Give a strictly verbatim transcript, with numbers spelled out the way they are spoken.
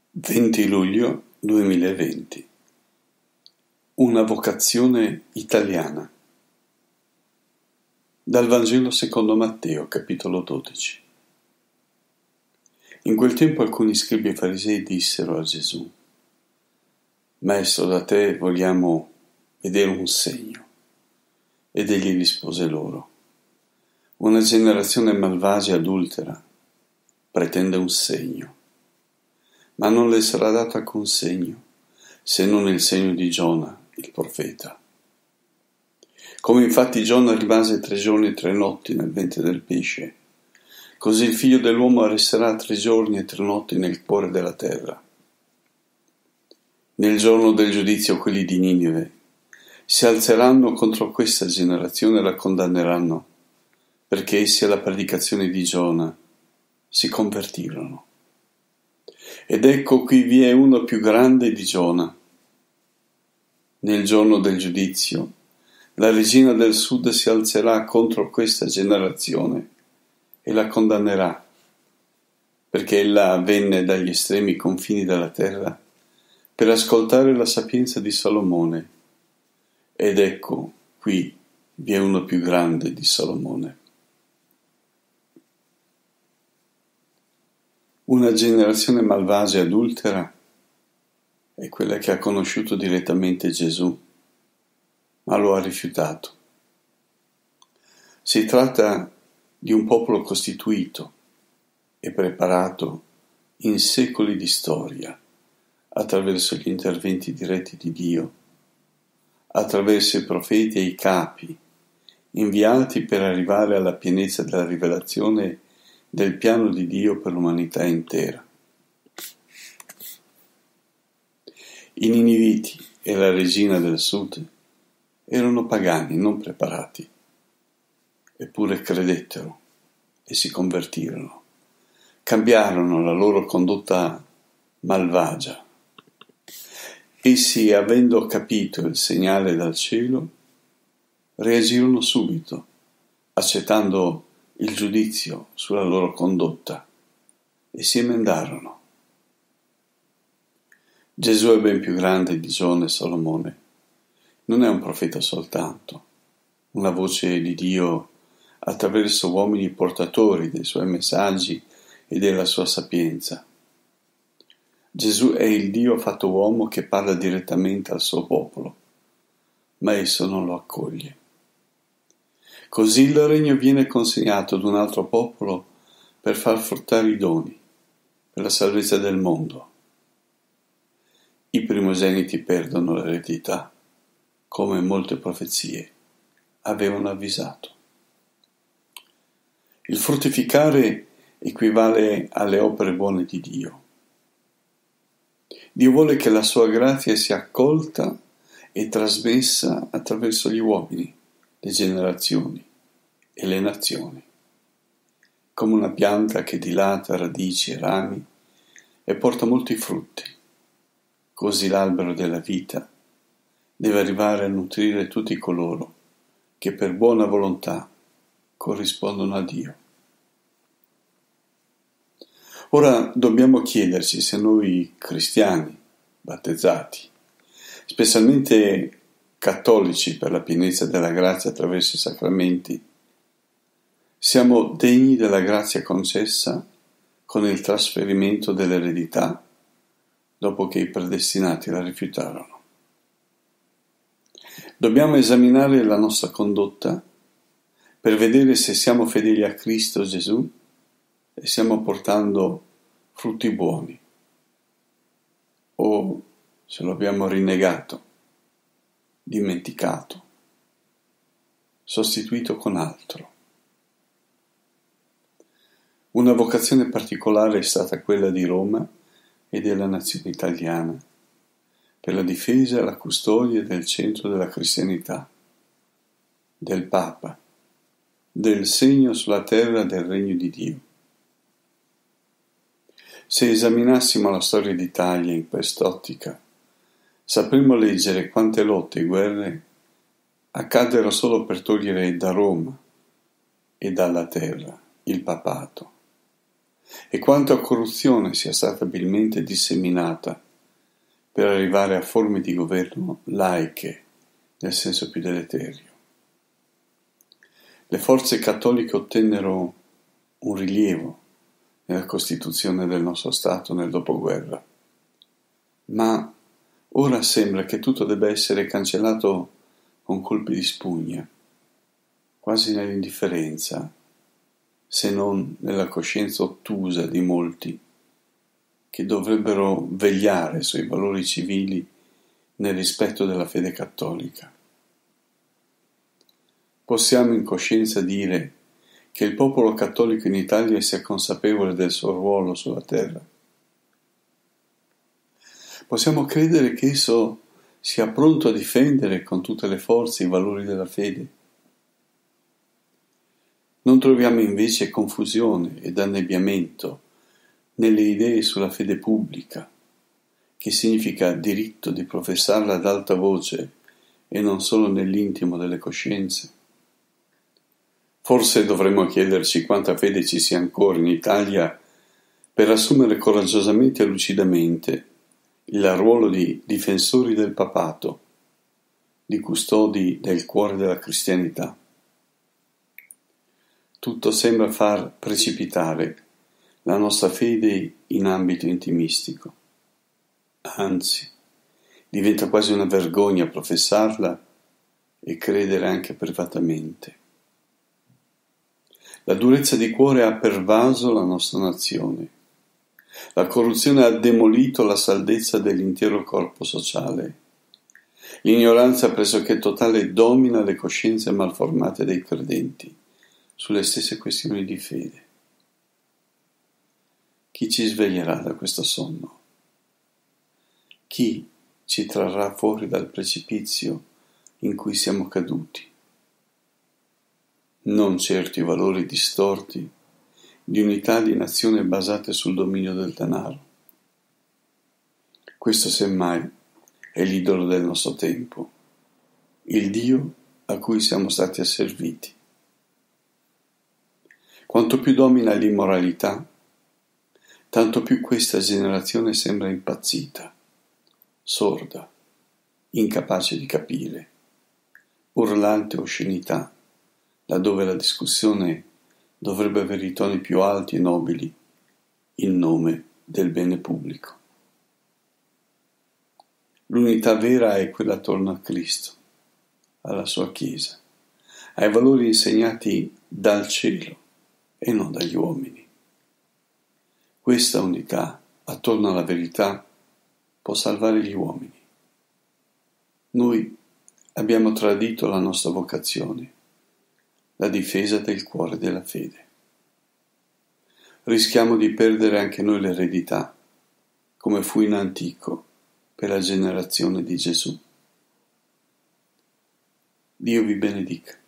venti luglio duemilaventi. Una vocazione italiana. Dal Vangelo secondo Matteo, capitolo dodici. In quel tempo alcuni scribi e farisei dissero a Gesù: Maestro, da te vogliamo vedere un segno. Ed egli rispose loro: Una generazione malvagia e adultera pretende un segno, ma non le sarà dato alcun segno, se non il segno di Giona, il profeta. Come infatti Giona rimase tre giorni e tre notti nel ventre del pesce, così il Figlio dell'uomo resterà tre giorni e tre notti nel cuore della terra. Nel giorno del giudizio quelli di Ninive si alzeranno contro questa generazione e la condanneranno, perché essi alla predicazione di Giona si convertirono. Ed ecco, qui vi è uno più grande di Giona. Nel giorno del giudizio, la regina del sud si alzerà contro questa generazione e la condannerà, perché ella venne dagli estremi confini della terra per ascoltare la sapienza di Salomone. Ed ecco, qui vi è uno più grande di Salomone. Una generazione malvagia e adultera è quella che ha conosciuto direttamente Gesù, ma lo ha rifiutato. Si tratta di un popolo costituito e preparato in secoli di storia, attraverso gli interventi diretti di Dio, attraverso i profeti e i capi, inviati per arrivare alla pienezza della rivelazione del piano di Dio per l'umanità intera. I Niniviti e la regina del sud erano pagani, non preparati, eppure credettero e si convertirono, cambiarono la loro condotta malvagia. Essi, avendo capito il segnale dal cielo, reagirono subito, accettando il giudizio sulla loro condotta, e si emendarono. Gesù è ben più grande di Giona e Salomone. Non è un profeta soltanto, una voce di Dio attraverso uomini portatori dei suoi messaggi e della sua sapienza. Gesù è il Dio fatto uomo che parla direttamente al suo popolo, ma esso non lo accoglie. Così il regno viene consegnato ad un altro popolo per far fruttare i doni, per la salvezza del mondo. I primogeniti perdono l'eredità, come molte profezie avevano avvisato. Il fruttificare equivale alle opere buone di Dio. Dio vuole che la sua grazia sia accolta e trasmessa attraverso gli uomini, le generazioni e le nazioni, come una pianta che dilata radici e rami e porta molti frutti. Così l'albero della vita deve arrivare a nutrire tutti coloro che per buona volontà corrispondono a Dio. Ora dobbiamo chiederci se noi cristiani, battezzati, specialmente cattolici per la pienezza della grazia attraverso i sacramenti, siamo degni della grazia concessa con il trasferimento dell'eredità dopo che i predestinati la rifiutarono. Dobbiamo esaminare la nostra condotta per vedere se siamo fedeli a Cristo Gesù e stiamo portando frutti buoni, o se lo abbiamo rinnegato, dimenticato, sostituito con altro. Una vocazione particolare è stata quella di Roma e della nazione italiana, per la difesa e la custodia del centro della cristianità, del Papa, del segno sulla terra del regno di Dio. Se esaminassimo la storia d'Italia in quest'ottica, sapremmo leggere quante lotte e guerre accaddero solo per togliere da Roma e dalla terra il papato, e quanta corruzione sia stata abilmente disseminata per arrivare a forme di governo laiche nel senso più deleterio. Le forze cattoliche ottennero un rilievo nella costituzione del nostro Stato nel dopoguerra, ma ora sembra che tutto debba essere cancellato con colpi di spugna, quasi nell'indifferenza, se non nella coscienza ottusa di molti che dovrebbero vegliare sui valori civili nel rispetto della fede cattolica. Possiamo in coscienza dire che il popolo cattolico in Italia sia consapevole del suo ruolo sulla terra? Possiamo credere che esso sia pronto a difendere con tutte le forze i valori della fede? Non troviamo invece confusione ed annebbiamento nelle idee sulla fede pubblica, che significa diritto di professarla ad alta voce e non solo nell'intimo delle coscienze? Forse dovremmo chiederci quanta fede ci sia ancora in Italia per assumere coraggiosamente e lucidamente il ruolo di difensori del papato, di custodi del cuore della cristianità. Tutto sembra far precipitare la nostra fede in ambito intimistico. Anzi, diventa quasi una vergogna professarla e credere anche privatamente. La durezza di cuore ha pervaso la nostra nazione. La corruzione ha demolito la saldezza dell'intero corpo sociale. L'ignoranza pressoché totale domina le coscienze malformate dei credenti sulle stesse questioni di fede. Chi ci sveglierà da questo sonno? Chi ci trarrà fuori dal precipizio in cui siamo caduti? Non certo i valori distorti di unità di nazione basate sul dominio del denaro. Questo semmai è l'idolo del nostro tempo, il Dio a cui siamo stati asserviti. Quanto più domina l'immoralità, tanto più questa generazione sembra impazzita, sorda, incapace di capire, urlante oscenità, laddove la discussione dovrebbe avere i toni più alti e nobili in nome del bene pubblico. L'unità vera è quella attorno a Cristo, alla sua Chiesa, ai valori insegnati dal cielo e non dagli uomini. Questa unità attorno alla verità può salvare gli uomini. Noi abbiamo tradito la nostra vocazione, la difesa del cuore della fede. Rischiamo di perdere anche noi l'eredità, come fu in antico per la generazione di Gesù. Dio vi benedica.